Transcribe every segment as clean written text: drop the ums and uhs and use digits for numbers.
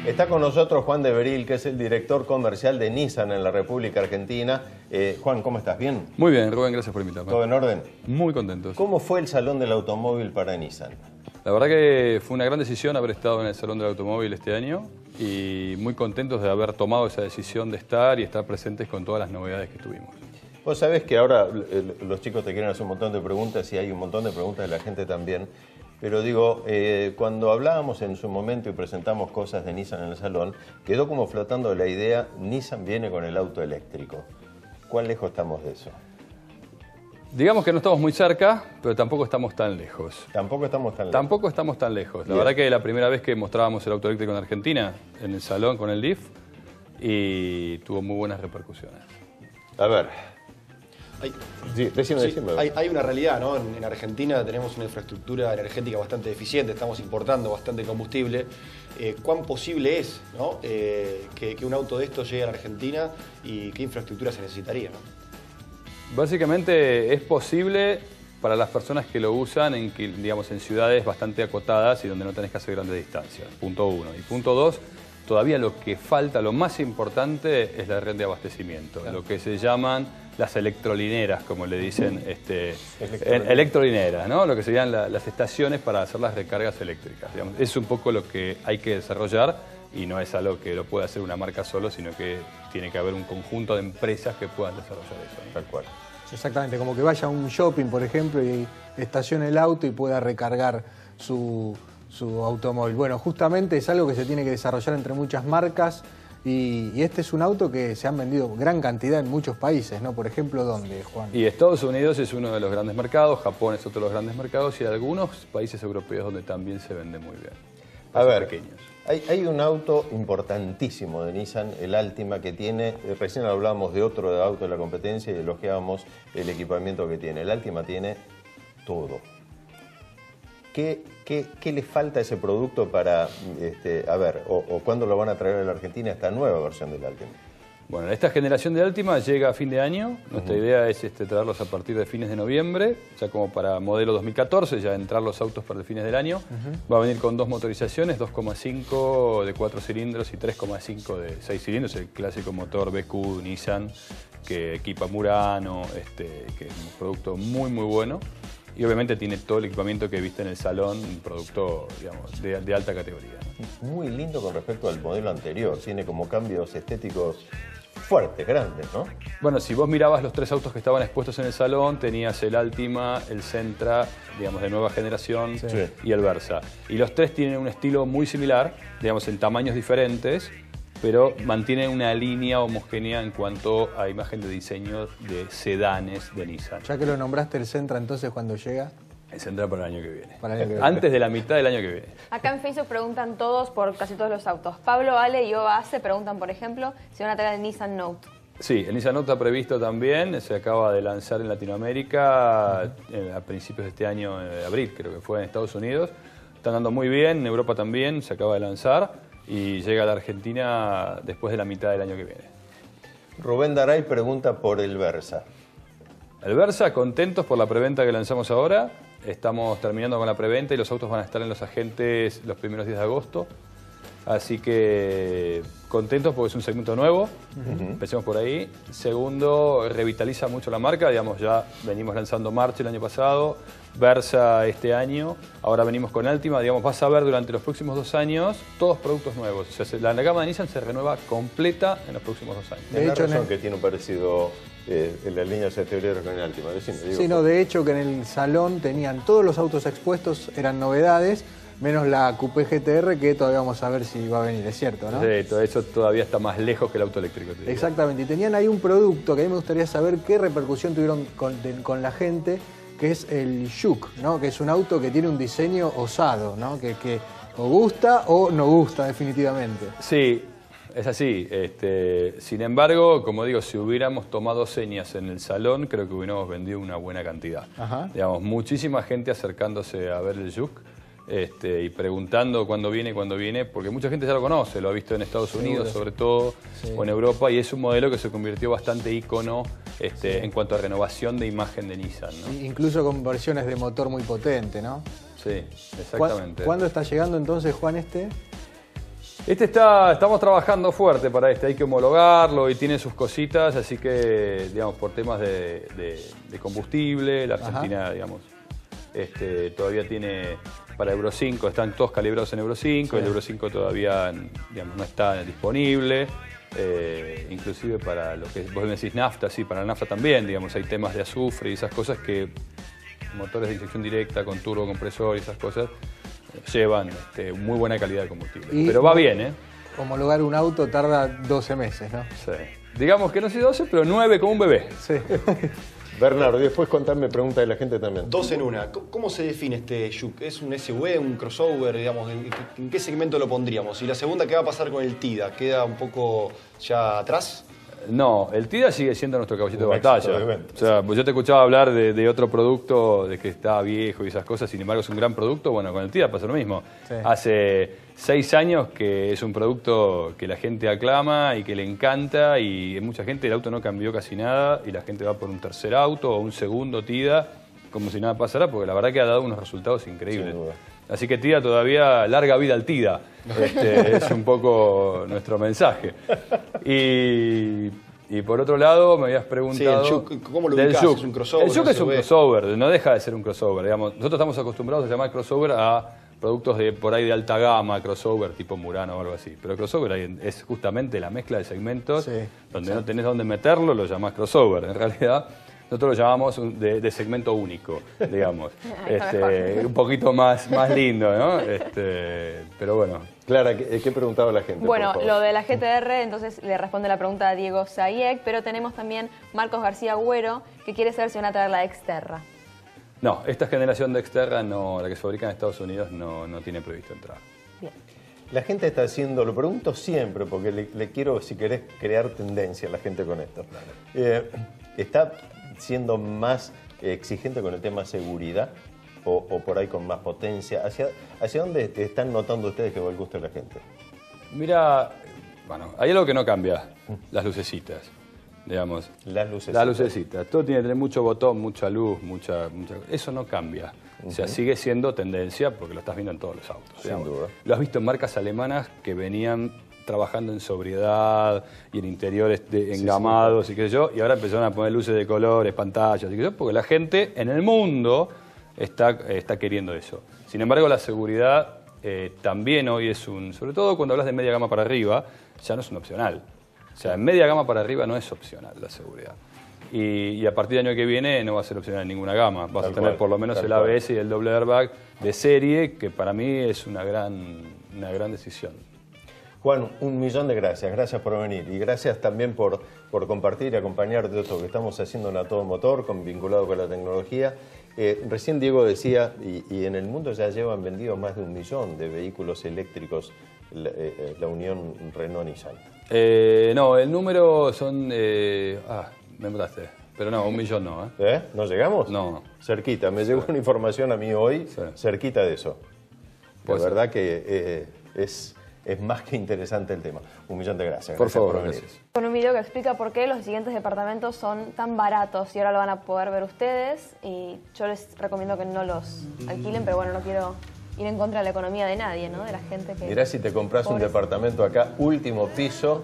Está con nosotros Juan de Beril, que es el director comercial de Nissan en la República Argentina. Juan, ¿cómo estás? ¿Bien? Muy bien, Rubén, gracias por invitarme. ¿Todo en orden? Muy contentos. ¿Cómo fue el Salón del Automóvil para Nissan? La verdad que fue una gran decisión haber estado en el Salón del Automóvil este año y muy contentos de haber tomado esa decisión de estar y estar presentes con todas las novedades que tuvimos. Vos sabés que ahora los chicos te quieren hacer un montón de preguntas y hay un montón de preguntas de la gente también. Pero digo, cuando hablábamos en su momento y presentamos cosas de Nissan en el salón, quedó como flotando la idea, Nissan viene con el auto eléctrico. ¿Cuán lejos estamos de eso? Digamos que no estamos muy cerca, pero tampoco estamos tan lejos. Tampoco estamos tan lejos. Tampoco estamos tan lejos. La verdad que la primera vez que mostrábamos el auto eléctrico en Argentina, en el salón con el DIF, y tuvo muy buenas repercusiones. A ver. Hay una realidad, ¿no? En Argentina tenemos una infraestructura energética bastante deficiente, estamos importando bastante combustible. ¿Cuán posible es, ¿no? que un auto de estos llegue a la Argentina y qué infraestructura se necesitaría, ¿no? Básicamente es posible para las personas que lo usan en ciudades bastante acotadas y donde no tenés que hacer grandes distancias. Punto uno. Y punto dos, todavía lo que falta, lo más importante, es la red de abastecimiento. Claro. Lo que se llaman las electrolineras, como le dicen, electrolineras, ¿no? Lo que serían las estaciones para hacer las recargas eléctricas. Digamos. Es un poco lo que hay que desarrollar y no es algo que lo pueda hacer una marca solo, sino que tiene que haber un conjunto de empresas que puedan desarrollar eso, ¿no? Tal cual. Exactamente, como que vaya a un shopping, por ejemplo, y estacione el auto y pueda recargar su automóvil. Bueno, justamente es algo que se tiene que desarrollar entre muchas marcas y este es un auto que se han vendido gran cantidad en muchos países, ¿no? Por ejemplo, ¿dónde, Juan? Y Estados Unidos es uno de los grandes mercados, Japón es otro de los grandes mercados y algunos países europeos donde también se vende muy bien. A ver, pequeños. Hay un auto importantísimo de Nissan, el Altima, que tiene, recién hablábamos de otro auto de la competencia y elogiábamos el equipamiento que tiene. El Altima tiene todo. ¿Qué le falta a ese producto para, o cuándo lo van a traer a la Argentina esta nueva versión del Altima? Bueno, esta generación de Altima llega a fin de año. Nuestra idea es traerlos a partir de fines de noviembre, ya como para modelo 2014, ya entrar los autos para fines del año. Va a venir con dos motorizaciones, 2,5 de 4 cilindros y 3,5 de 6 cilindros, el clásico motor BQ Nissan que equipa Murano, que es un producto muy muy bueno. Y obviamente tiene todo el equipamiento que viste en el salón, un producto, digamos, de alta categoría, ¿no? Muy lindo con respecto al modelo anterior, tiene como cambios estéticos fuertes, grandes, ¿no? Bueno, si vos mirabas los tres autos que estaban expuestos en el salón, tenías el Altima, el Sentra, digamos, de nueva generación, y el Versa. Y los tres tienen un estilo muy similar, digamos, en tamaños diferentes, pero mantienen una línea homogénea en cuanto a imagen de diseño de sedanes de Nissan. Ya que lo nombraste, el Sentra, entonces, ¿cuándo llega? El Sentra para el año que viene. Para el año que viene. Antes de la mitad del año que viene. Acá en Facebook preguntan todos por casi todos los autos. Pablo, Ale y Ova se preguntan, por ejemplo, si van a traer el Nissan Note. Sí, el Nissan Note está previsto también, se acaba de lanzar en Latinoamérica a principios de este año, de abril, creo que fue en Estados Unidos. Está andando muy bien, en Europa también, se acaba de lanzar y llega a la Argentina después de la mitad del año que viene. Rubén Daray pregunta por el Versa. El Versa, contentos por la preventa que lanzamos ahora. Estamos terminando con la preventa y los autos van a estar en los agentes los primeros días de agosto. Así que contentos porque es un segmento nuevo, empecemos por ahí. Segundo, revitaliza mucho la marca, digamos, ya venimos lanzando March el año pasado, Versa este año, ahora venimos con Altima, digamos, vas a ver durante los próximos 2 años todos productos nuevos. O sea, la gama de Nissan se renueva completa en los próximos 2 años. De hecho, razón que tiene un parecido en la línea de febrero con el Altima. Sí, no, de hecho que en el salón tenían todos los autos expuestos, eran novedades, menos la Coupé GTR, que todavía vamos a ver si va a venir, es cierto, ¿no? Sí, todo eso todavía está más lejos que el auto eléctrico. Exactamente, y tenían ahí un producto que a mí me gustaría saber qué repercusión tuvieron con la gente, que es el Juke, ¿no? Que es un auto que tiene un diseño osado, ¿no? Que o gusta o no gusta definitivamente. Sí, es así. Sin embargo, como digo, si hubiéramos tomado señas en el salón, creo que hubiéramos vendido una buena cantidad. Ajá. Digamos, muchísima gente acercándose a ver el Juke. Y preguntando cuándo viene, porque mucha gente ya lo conoce, lo ha visto en Estados Unidos sobre todo, o en Europa, y es un modelo que se convirtió bastante ícono en cuanto a renovación de imagen de Nissan, ¿no? Incluso con versiones de motor muy potente, ¿no? Sí, exactamente. ¿Cuándo está llegando entonces, Juan, este? Estamos trabajando fuerte para hay que homologarlo y tiene sus cositas, así que, digamos, por temas de combustible, la Argentina, digamos, todavía tiene para Euro 5, están todos calibrados en Euro 5, el Euro 5 todavía, digamos, no está disponible, inclusive para lo que vos me decís nafta, sí, para la nafta también, digamos, hay temas de azufre y esas cosas que motores de inyección directa con turbocompresor y esas cosas llevan muy buena calidad de combustible. Pero va bien, ¿eh? Homologar un auto tarda 12 meses, ¿no? Sí. Digamos que no sé 12, pero 9 como un bebé. Sí. Bernardo, después contame preguntas de la gente también. Dos en una. ¿Cómo se define este Juke? ¿Es un SUV, un crossover, digamos? ¿En qué segmento lo pondríamos? Y la segunda, ¿qué va a pasar con el TIDA? ¿Queda un poco ya atrás? No, el TIDA sigue siendo nuestro caballito de batalla. Obviamente. O sea, pues yo te escuchaba hablar de otro producto, de que está viejo y esas cosas, sin embargo es un gran producto. Bueno, con el TIDA pasa lo mismo. Sí. Hace 6 años que es un producto que la gente aclama y que le encanta, y mucha gente, el auto no cambió casi nada y la gente va por un tercer auto o un segundo TIDA como si nada pasara, porque la verdad que ha dado unos resultados increíbles. Sin duda. Así que TIDA todavía, larga vida al TIDA, es un poco nuestro mensaje. Y por otro lado, me habías preguntado... Sí, el Juke, ¿cómo lo del ubicás? Juke. ¿Es un crossover, El Juke es un SUV? crossover, no deja de ser un crossover. Digamos. Nosotros estamos acostumbrados a llamar crossover a productos por ahí de alta gama, crossover tipo Murano o algo así. Pero crossover es justamente la mezcla de segmentos, Sí, donde no tenés dónde meterlo, lo llamás crossover. En realidad, nosotros lo llamamos de segmento único, digamos. Un poquito más lindo, ¿no? Pero bueno. Clara, ¿qué preguntaba la gente? Bueno, por favor? lo de la GTR, entonces le responde la pregunta a Diego Sayek, pero tenemos también Marcos García Agüero, que quiere saber si van a traer la Xterra. No, esta generación de Xterra, no, la que se fabrica en Estados Unidos, no tiene previsto entrar. Bien. La gente está haciendo, lo pregunto siempre, porque le quiero, si querés, crear tendencia a la gente con esto. ¿Está siendo más exigente con el tema seguridad o por ahí con más potencia? ¿Hacia dónde están notando ustedes que va el gusto de la gente? Mira, bueno, hay algo que no cambia, las lucecitas, digamos. Las lucecitas. Las lucecitas. Todo tiene que tener mucho botón, mucha luz, mucha... Eso no cambia. O sea, sigue siendo tendencia porque lo estás viendo en todos los autos. Sin duda. Lo has visto en marcas alemanas que venían trabajando en sobriedad y en interiores engamados y qué sé yo, y ahora empezaron a poner luces de colores, pantallas y qué sé yo, porque la gente en el mundo está queriendo eso. Sin embargo, la seguridad también hoy es sobre todo cuando hablas de media gama para arriba, ya no es un opcional. O sea, en media gama para arriba no es opcional la seguridad. Y a partir del año que viene no va a ser opcional en ninguna gama. Vas a tener por lo menos el ABS y el doble airbag de serie, que para mí es una gran decisión. Juan, 1.000.000 de gracias. Gracias por venir. Y gracias también por compartir y acompañar de esto que estamos haciendo en A Todo Motor, vinculado con la tecnología. Recién Diego decía, y en el mundo ya llevan vendido más de 1.000.000 de vehículos eléctricos la unión Renault-Nissan. No, el número son... me mataste. Pero no, 1.000.000 no, ¿eh? ¿No llegamos? No. Cerquita. Me llegó una información a mí hoy, cerquita de eso. De verdad que es más que interesante el tema. 1.000.000 de gracias. Por favor, por venir. gracias. Con un video que explica por qué los siguientes departamentos son tan baratos y ahora lo van a poder ver ustedes, y yo les recomiendo que no los alquilen, pero bueno, no quiero ir en contra de la economía de nadie, ¿no? De la gente que... Mirá si te compras un Pobres. departamento acá, último piso,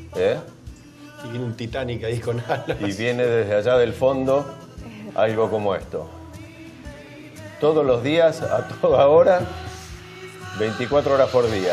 Y viene un Titanic ahí con alas. y viene desde allá del fondo algo como esto. Todos los días, a toda hora, 24 horas por día.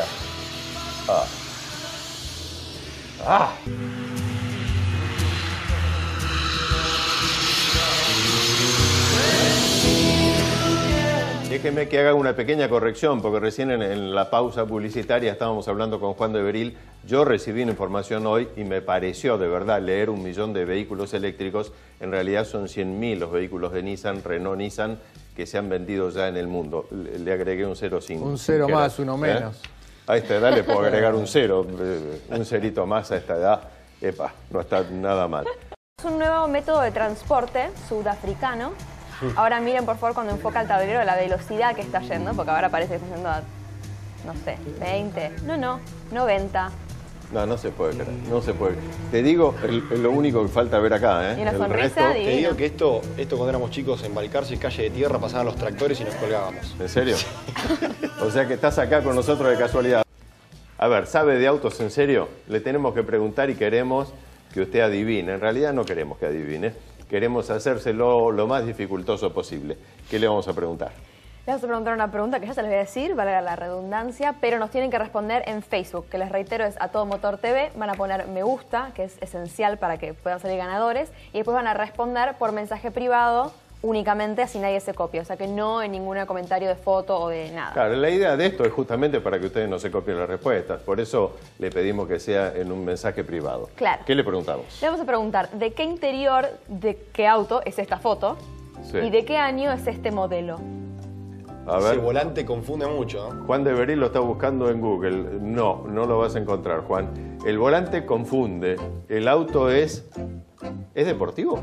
Déjeme que haga una pequeña corrección, porque recién en la pausa publicitaria estábamos hablando con Juan de Beril. Yo recibí una información hoy y me pareció de verdad leer 1.000.000 de vehículos eléctricos. En realidad son 100.000 los vehículos de Nissan, Renault-Nissan, que se han vendido ya en el mundo. Le agregué un 0,5. Un cero más, uno menos. A esta edad le puedo agregar un 0, un cerito más a esta edad. Epa, no está nada mal. Es un nuevo método de transporte sudafricano. Ahora miren por favor cuando enfoca el tablero la velocidad que está yendo, porque ahora parece que está yendo a, no sé, 20. No, 90. No se puede creer, no se puede. Te digo, es lo único que falta ver acá, ¿eh? Y una El sonrisa resto- divina. Te digo que esto cuando éramos chicos en Balcarce, calle de tierra, pasaban los tractores y nos colgábamos. ¿En serio? O sea que estás acá con nosotros de casualidad. A ver, ¿sabe de autos en serio? Le tenemos que preguntar y queremos que usted adivine. En realidad no queremos que adivine. Queremos hacérselo lo más dificultoso posible. ¿Qué le vamos a preguntar? Les vamos a preguntar una pregunta que ya se les voy a decir, valga la redundancia, pero nos tienen que responder en Facebook, que les reitero es A Todo Motor TV. Van a poner me gusta, que es esencial para que puedan salir ganadores, y después van a responder por mensaje privado únicamente, así nadie se copia, o sea que no en ningún comentario de foto o de nada. Claro, la idea de esto es justamente para que ustedes no se copien las respuestas, por eso le pedimos que sea en un mensaje privado. Claro. ¿Qué le preguntamos? Le vamos a preguntar de qué interior, de qué auto es esta foto, Sí. y de qué año es este modelo. A Ese ver, volante confunde mucho, ¿no? Juan de Berí lo está buscando en Google. No, no lo vas a encontrar, Juan. El volante confunde. El auto es deportivo.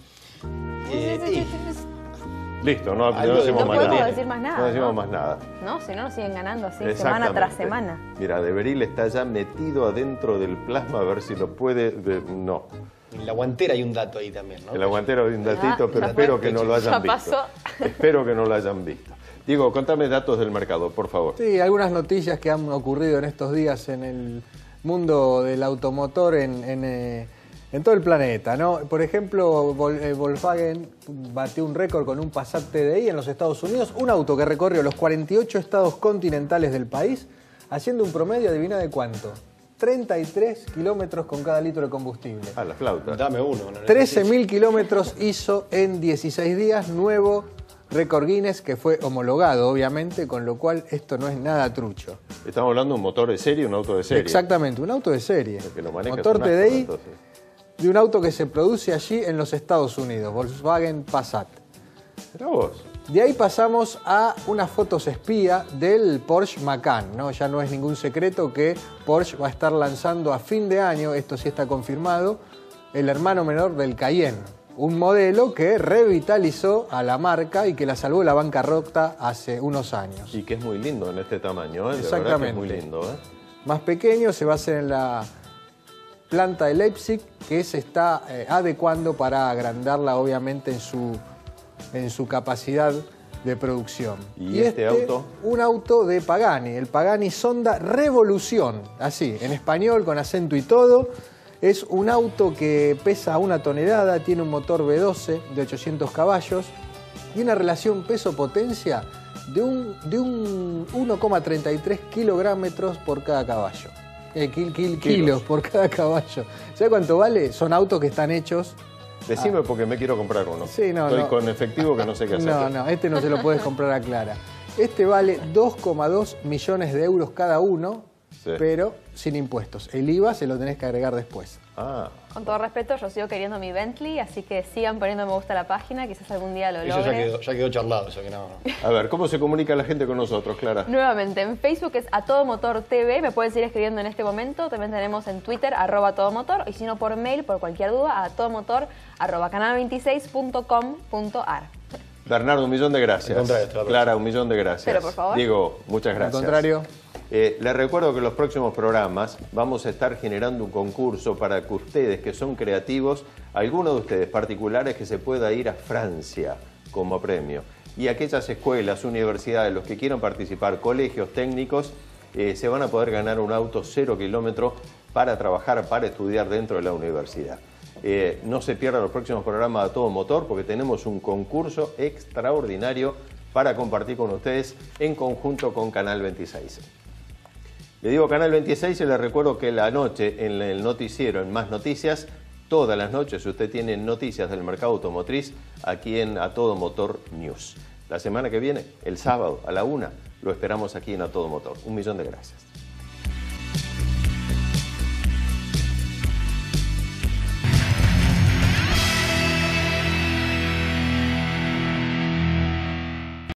Y Listo, no Algo decimos de- más No nada. podemos decir más nada, No decimos ¿no? más nada. No, si no nos siguen ganando así semana Exactamente. tras semana. Mira, de Beryl está ya metido adentro del plasma, a ver si lo puede... No, en la guantera hay un dato ahí también, ¿no? el aguantero de un datito, Ya, pero ya espero fue. que no lo hayan Ya visto. pasó. Espero que no lo hayan visto. Diego, contame datos del mercado, por favor. Sí, algunas noticias que han ocurrido en estos días en el mundo del automotor en todo el planeta, ¿no? Por ejemplo, Volkswagen batió un récord con un Passat TDI en los Estados Unidos, un auto que recorrió los 48 estados continentales del país, haciendo un promedio, adivina de cuánto, 33 kilómetros con cada litro de combustible. Ah, la flauta. Dame uno. No necesito. 13.000 kilómetros hizo en 16 días, nuevo récord Guinness que fue homologado, obviamente, con lo cual esto no es nada trucho. Estamos hablando de un motor de serie, un auto de serie. Exactamente, un auto de serie. El que lo maneja Motor es un astro, TDI entonces. de un auto que se produce allí en los Estados Unidos, Volkswagen Passat. Mirá vos. De ahí pasamos a unas fotos espía del Porsche Macan, ¿no? Ya no es ningún secreto que Porsche va a estar lanzando a fin de año, esto sí está confirmado, el hermano menor del Cayenne. Un modelo que revitalizó a la marca y que la salvó de la bancarrota hace unos años. Y que es muy lindo en este tamaño, ¿eh? De verdad que Exactamente. es muy lindo, ¿eh? Más pequeño, se va a hacer en la planta de Leipzig, que se está adecuando para agrandarla obviamente en su capacidad de producción. ¿Y este auto? Un auto de Pagani, el Pagani Sonda Revolución, así, en español, con acento y todo. Es un auto que pesa 1 tonelada, tiene un motor V12 de 800 caballos y una relación peso-potencia de un 1,33 kilogramos por cada caballo. Kilos por cada caballo. ¿Sabe cuánto vale? Son autos que están hechos. Decime porque me quiero comprar uno. Sí, no, Estoy no. con efectivo que no sé qué hacer. No, este no se lo puedes comprar a Clara. Este vale 2,2 millones de euros cada uno, Sí. pero sin impuestos. El IVA se lo tenés que agregar después. Ah, Con todo respeto, yo sigo queriendo mi Bentley, así que sigan poniendo me gusta a la página, quizás algún día lo Eso logre. ya quedó charlado, eso que no. a ver, ¿cómo se comunica la gente con nosotros, Clara? Nuevamente, en Facebook es A Todo Motor TV, me pueden seguir escribiendo en este momento, también tenemos en Twitter, @todomotor, y si no por mail, por cualquier duda, a todomotor@canal26.com.ar. Bernardo, 1.000.000 de gracias. Al contrario, hasta la Clara, 1.000.000 de gracias. Pero, por favor. Diego, muchas gracias. Al contrario. Les recuerdo que en los próximos programas vamos a estar generando un concurso para que ustedes, que son creativos, alguno de ustedes particulares, que se pueda ir a Francia como premio. Y aquellas escuelas, universidades, los que quieran participar, colegios técnicos, se van a poder ganar un auto 0 kilómetros para trabajar, para estudiar dentro de la universidad. No se pierdan los próximos programas A Todo Motor porque tenemos un concurso extraordinario para compartir con ustedes en conjunto con Canal 26. Le digo Canal 26 y les recuerdo que la noche en el noticiero, en Más Noticias, todas las noches usted tiene noticias del mercado automotriz aquí en A Todo Motor News. La semana que viene, el sábado a la 1, lo esperamos aquí en A Todo Motor. 1.000.000 de gracias.